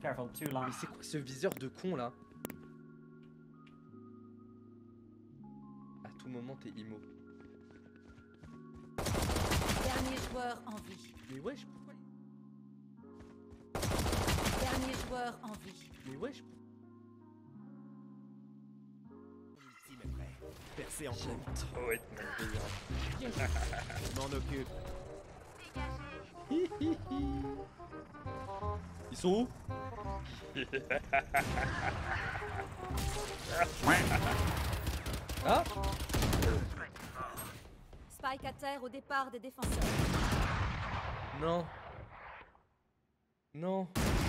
Careful, too long. Mais c'est quoi ce viseur de con là? À tout moment t'es immo. Dernier joueur en vie. Mais wesh, pourquoi? Dernier joueur en vie. Mais wesh. Percé en J'aime trop être malveillant. Je m'en occupe. Ils sont où? Ah? Spike à terre au départ des défenseurs. Non. Non.